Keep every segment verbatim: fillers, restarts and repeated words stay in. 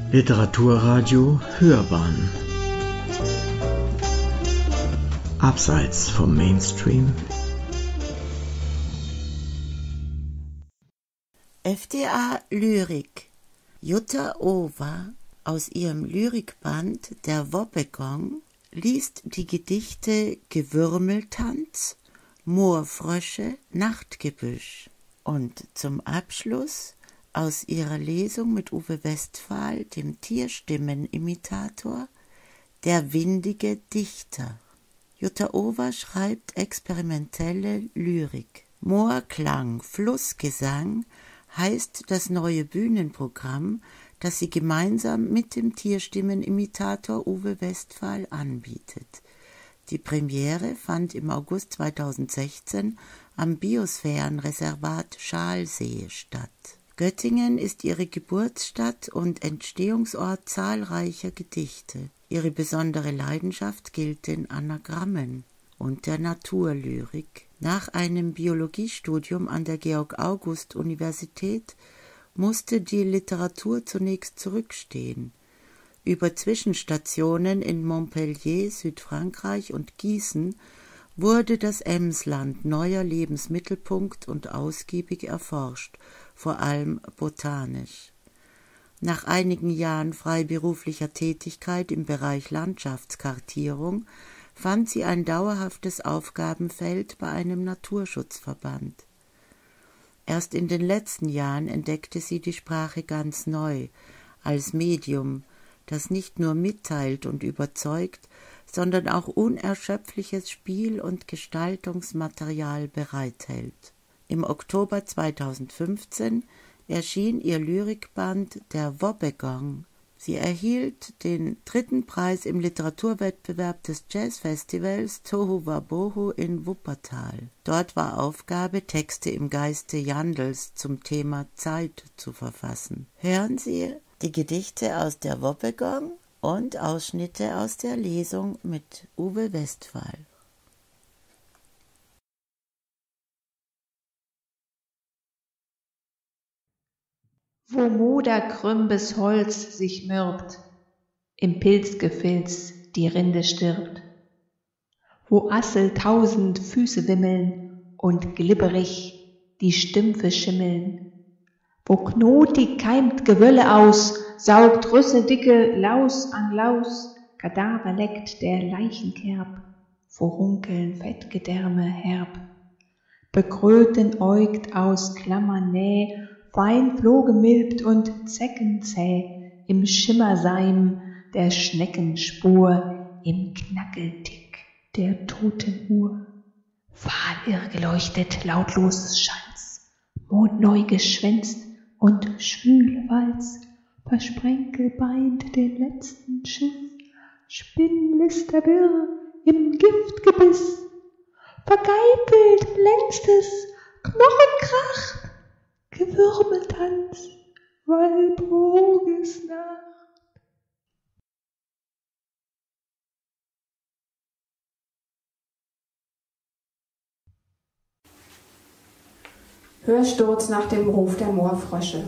Literaturradio Hörbahn Abseits vom Mainstream. F D A Lyrik. Jutta Owa aus ihrem Lyrikband Der Wobbegong liest die Gedichte Gewürmeltanz, Moorfrösche, Nachtgebüsch und zum Abschluss aus ihrer Lesung mit Uwe Westphal, dem Tierstimmenimitator, Der windige Dichter. Jutta Owa schreibt experimentelle Lyrik. Moorklang, Flussgesang heißt das neue Bühnenprogramm, das sie gemeinsam mit dem Tierstimmenimitator Uwe Westphal anbietet. Die Premiere fand im August zweitausendsechzehn am Biosphärenreservat Schalsee statt. Göttingen ist ihre Geburtsstadt und Entstehungsort zahlreicher Gedichte. Ihre besondere Leidenschaft gilt den Anagrammen und der Naturlyrik. Nach einem Biologiestudium an der Georg-August-Universität musste die Literatur zunächst zurückstehen. Über Zwischenstationen in Montpellier, Südfrankreich und Gießen wurde das Emsland neuer Lebensmittelpunkt und ausgiebig erforscht, vor allem botanisch. Nach einigen Jahren freiberuflicher Tätigkeit im Bereich Landschaftskartierung fand sie ein dauerhaftes Aufgabenfeld bei einem Naturschutzverband. Erst in den letzten Jahren entdeckte sie die Sprache ganz neu, als Medium, das nicht nur mitteilt und überzeugt, sondern auch unerschöpfliches Spiel- und Gestaltungsmaterial bereithält. Im Oktober zweitausendfünfzehn erschien ihr Lyrikband Der Wobbegong. Sie erhielt den dritten Preis im Literaturwettbewerb des Jazzfestivals Tohu Wabohu in Wuppertal. Dort war Aufgabe, Texte im Geiste Jandls zum Thema Zeit zu verfassen. Hören Sie die Gedichte aus Der Wobbegong und Ausschnitte aus der Lesung mit Uwe Westphal. Wo moderkrümbes Holz sich mürbt, im Pilzgefilz die Rinde stirbt, wo Assel tausend Füße wimmeln und glibberig die Stümpfe schimmeln, wo knotig keimt Gewölle aus, saugt rüsseldicke Laus an Laus, Kadaver leckt der Leichenkerb, Furunkeln Fettgedärme herb, bekröten äugt aus Klammernäh, fein flohgemilbt und zeckenzäh, im Schimmerseim der Schneckenspur, im Knackeltick der toten Uhr. Fahl irrgeleuchtet, lautlos schallt's, mondneu geschwänzt und schwül walz, versprenkelbeint den letzten Schiff, Spinnlisterwirr im Giftgebiss, vergeifelt längstes Knochenkrach, Gewürmeltanz, Walpurgisnacht. Hörsturz nach dem Ruf der Moorfrösche.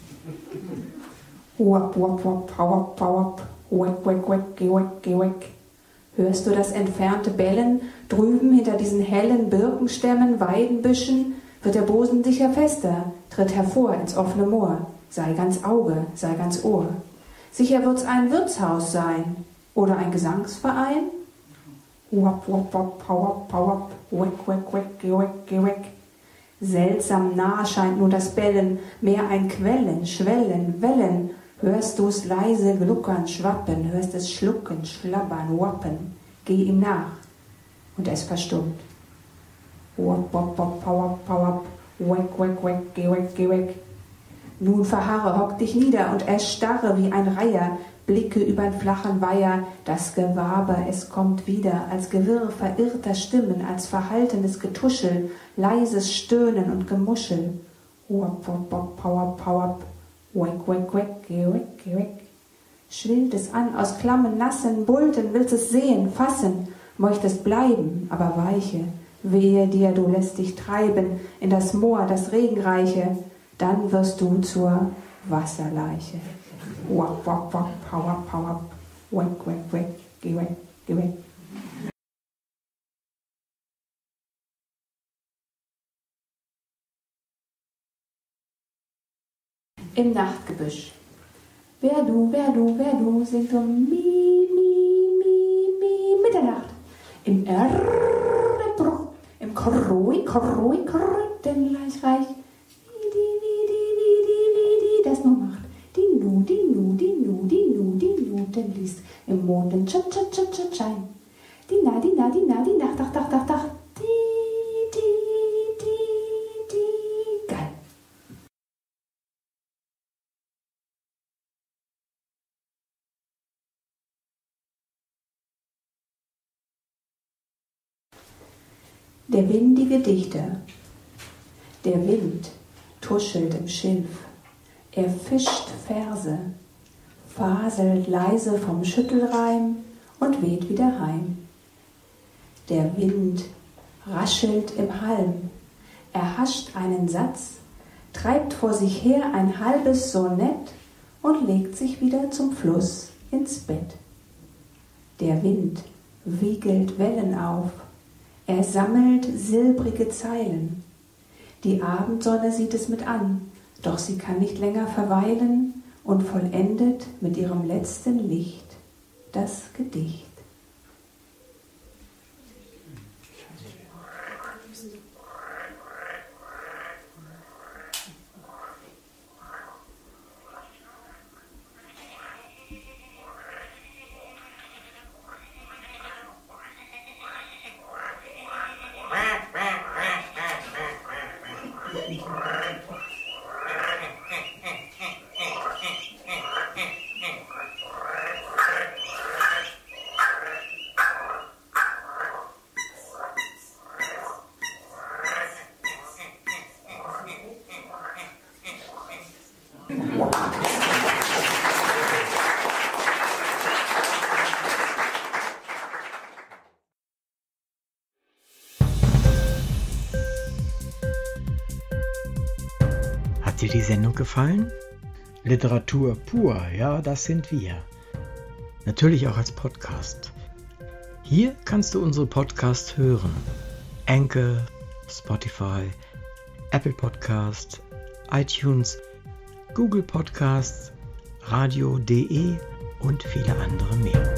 Wap, wap, wap, wap, wap, weck, weck, weck, weck, weck. Hörst du das entfernte Bellen drüben hinter diesen hellen Birkenstämmen, Weidenbüschen? Wird der Bosen sicher fester, tritt hervor ins offene Moor, sei ganz Auge, sei ganz Ohr. Sicher wird's ein Wirtshaus sein oder ein Gesangsverein. Wap, wap, wap, wap, wap, weck, weck, weck, weck, weck. Seltsam nah scheint nun das Bellen, mehr ein Quellen, Schwellen, Wellen. Hörst du's leise gluckern, schwappen, hörst es schlucken, schlabbern, wappen. Geh ihm nach und es verstummt. Wap, wap, wap, wap, wap, weck, weck, weck, geh weg, geh weg. Nun verharre, hock dich nieder und erstarre wie ein Reiher, blicke übern flachen Weiher, das Gewaber, es kommt wieder, als Gewirr verirrter Stimmen, als verhaltenes Getuschel, leises Stöhnen und Gemuschel. Wap, wap, wap, wap, wap, weck, weck, weck, geh weg, geh weg. Schwillt es an aus klammen, nassen Bulten, willst es sehen, fassen, möchtest bleiben, aber weiche. Wehe dir, du lässt dich treiben in das Moor, das Regenreiche, dann wirst du zur Wasserleiche. Wap, wap, wap, hau ab, hau ab. Weg, weg, weg, geh weg, geh weg. Im Nachtgebüsch. Wer du, wer du, wer du, singt um Mi, Mi, Mi, Mi, Mitternacht. Im R, im Bruch, im Kroi, Kroi, Kroi, denn gleich reich. Wie die, wie die, wie die, wie die das nur macht. Die Nu, die Nu, die Nu, die Nu, die Nu, denn liest im Mond den Tschat, Tschat, Tschat, Tschat, Schein. Die Na, die Na, die Na, die Nacht, Dach, Dach, Dach, Dach. Die, die, die, die, geil. Der windige Dichter. Der Wind tuschelt im Schilf. Er fischt Verse, faselt leise vom Schüttelreim und weht wieder heim. Der Wind raschelt im Halm. Er hascht einen Satz, treibt vor sich her ein halbes Sonett und legt sich wieder zum Fluss ins Bett. Der Wind wiegelt Wellen auf. Er sammelt silbrige Zeilen. Die Abendsonne sieht es mit an, doch sie kann nicht länger verweilen und vollendet mit ihrem letzten Licht das Gedicht. Hat dir die Sendung gefallen? Literatur pur, ja, das sind wir. Natürlich auch als Podcast. Hier kannst du unsere Podcasts hören. Anchor, Spotify, Apple Podcast, iTunes, Google Podcasts, radio punkt de und viele andere mehr.